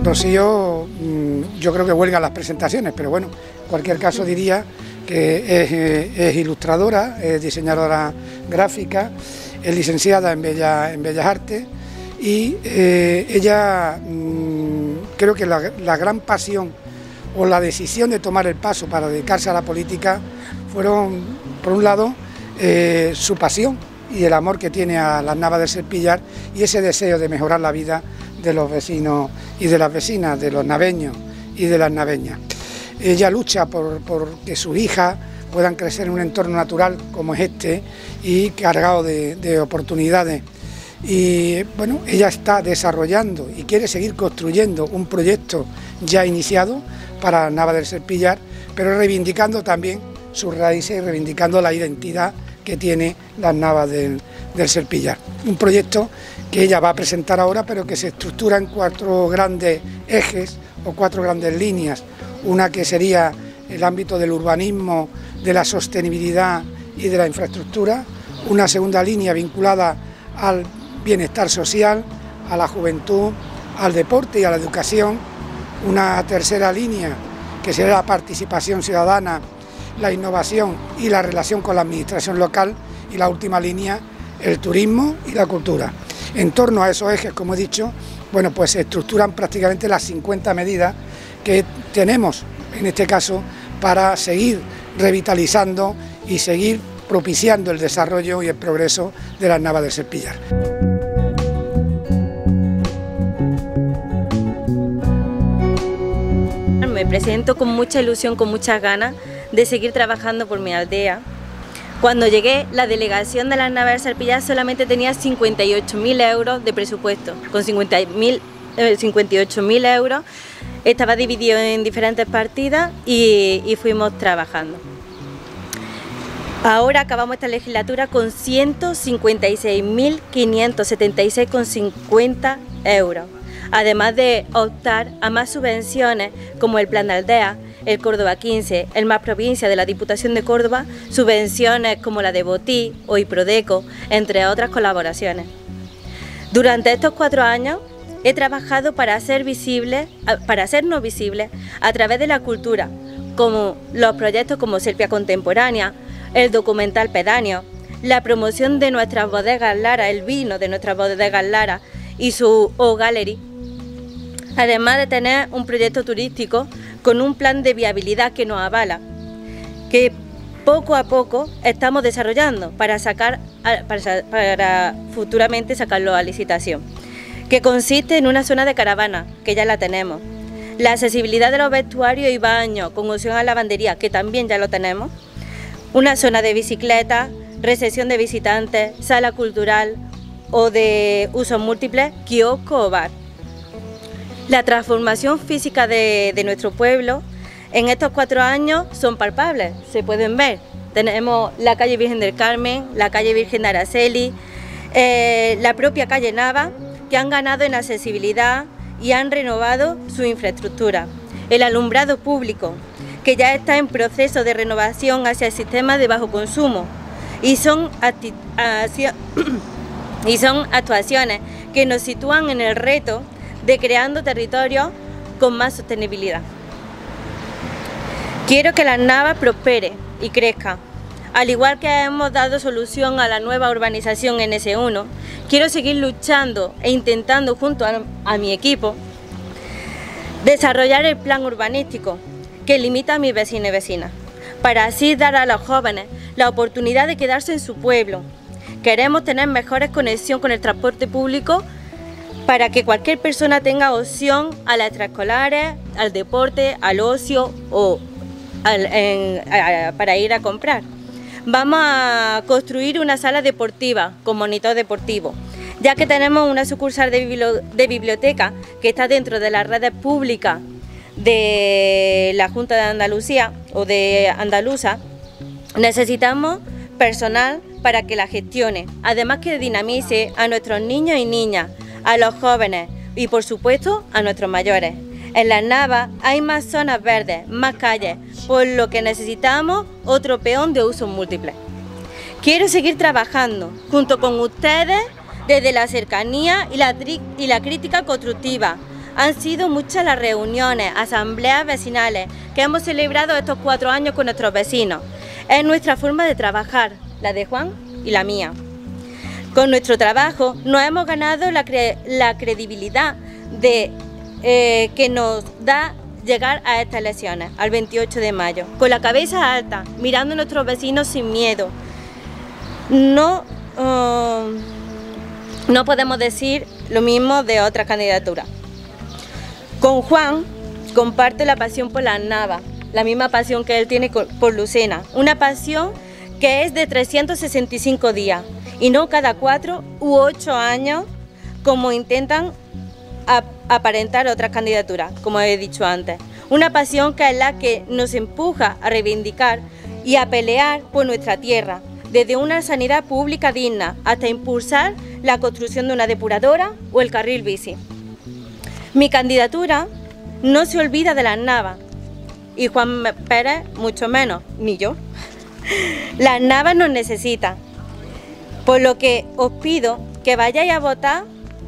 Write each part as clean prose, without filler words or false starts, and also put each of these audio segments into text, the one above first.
Rocío, yo creo que huelga las presentaciones, pero bueno, en cualquier caso diría que es ilustradora, es diseñadora gráfica, es licenciada en Bellas Artes y ella creo que la gran pasión o la decisión de tomar el paso para dedicarse a la política fueron, por un lado, su pasión y el amor que tiene a las Navas del Serpillar y ese deseo de mejorar la vida de los vecinos y de las vecinas, de los naveños y de las naveñas. Ella lucha por que sus hijas puedan crecer en un entorno natural como es este y cargado de oportunidades. Y bueno, ella está desarrollando y quiere seguir construyendo un proyecto ya iniciado para Navas del Serpillar, pero reivindicando también sus raíces y reivindicando la identidad que tiene las Navas del Serpillar. Un proyecto que ella va a presentar ahora, pero que se estructura en 4 grandes ejes o 4 grandes líneas. Una que sería el ámbito del urbanismo, de la sostenibilidad y de la infraestructura. Una segunda línea vinculada al bienestar social, a la juventud, al deporte y a la educación. Una tercera línea que será la participación ciudadana, la innovación y la relación con la administración local. Y la última línea, el turismo y la cultura. En torno a esos ejes, como he dicho, bueno, pues se estructuran prácticamente las 50 medidas que tenemos, en este caso, para seguir revitalizando y seguir propiciando el desarrollo y el progreso de las Navas del Serpillar. Me presento con mucha ilusión, con muchas ganas de seguir trabajando por mi aldea. Cuando llegué, la delegación de las Navas del Serpillar solamente tenía 58.000 euros de presupuesto. Con 58.000 euros estaba dividido en diferentes partidas y fuimos trabajando. Ahora acabamos esta legislatura con 156.576,50 euros, además de optar a más subvenciones como el Plan de Aldea, el Córdoba 15, el Más Provincia de la Diputación de Córdoba, subvenciones como la de Botí o Iprodeco, entre otras colaboraciones. Durante estos 4 años he trabajado para hacernos visibles a través de la cultura, como los proyectos como Serpia Contemporánea, el documental Pedáneo, la promoción de nuestras bodegas Lara, el vino de nuestras bodegas Lara y su O-Gallery, además de tener un proyecto turístico con un plan de viabilidad que nos avala, que poco a poco estamos desarrollando para futuramente sacarlo a licitación, que consiste en una zona de caravana, que ya la tenemos, la accesibilidad de los vestuarios y baños con opción a lavandería, que también ya lo tenemos, una zona de bicicletas, recepción de visitantes, sala cultural o de usos múltiples, kiosco o bar. La transformación física de nuestro pueblo en estos 4 años son palpables, se pueden ver. Tenemos la calle Virgen del Carmen, la calle Virgen de Araceli, la propia calle Nava, que han ganado en accesibilidad y han renovado su infraestructura. El alumbrado público, que ya está en proceso de renovación hacia el sistema de bajo consumo, y son actuaciones que nos sitúan en el reto de creando territorios con más sostenibilidad. Quiero que las Navas prospere y crezca. Al igual que hemos dado solución a la nueva urbanización NS1, quiero seguir luchando e intentando junto a mi equipo desarrollar el plan urbanístico que limita a mis vecinos y vecinas, para así dar a los jóvenes la oportunidad de quedarse en su pueblo. Queremos tener mejores conexiones con el transporte público para que cualquier persona tenga opción a las extraescolares, al deporte, al ocio o para ir a comprar. Vamos a construir una sala deportiva con monitor deportivo, ya que tenemos una sucursal de biblioteca que está dentro de las redes públicas de la Junta de Andalucía o de Andaluza. Necesitamos personal para que la gestione, además que dinamice a nuestros niños y niñas, a los jóvenes y por supuesto a nuestros mayores. En las Navas hay más zonas verdes, más calles, por lo que necesitamos otro peón de usos múltiples. Quiero seguir trabajando junto con ustedes desde la cercanía y la crítica constructiva, Han sido muchas las reuniones, asambleas vecinales que hemos celebrado estos 4 años con nuestros vecinos. Es nuestra forma de trabajar, la de Juan y la mía. Con nuestro trabajo nos hemos ganado la credibilidad que nos da llegar a estas elecciones, al 28 de mayo, con la cabeza alta, mirando a nuestros vecinos sin miedo. No podemos decir lo mismo de otras candidaturas. Con Juan comparto la pasión por las navas, la misma pasión que él tiene por Lucena, una pasión que es de 365 días y no cada 4 u 8 años como intentan aparentar otras candidaturas, como he dicho antes. Una pasión que es la que nos empuja a reivindicar y a pelear por nuestra tierra, desde una sanidad pública digna hasta impulsar la construcción de una depuradora o el carril bici. Mi candidatura no se olvida de las navas, y Juan Pérez mucho menos, ni yo. Las navas nos necesitan, por lo que os pido que vayáis a votar,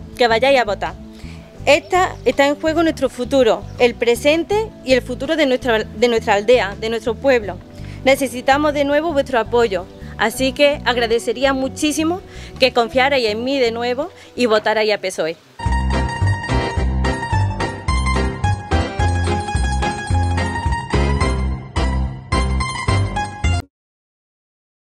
Está en juego nuestro futuro, el presente y el futuro de nuestra aldea, de nuestro pueblo. Necesitamos de nuevo vuestro apoyo, así que agradecería muchísimo que confiarais en mí de nuevo y votarais a PSOE.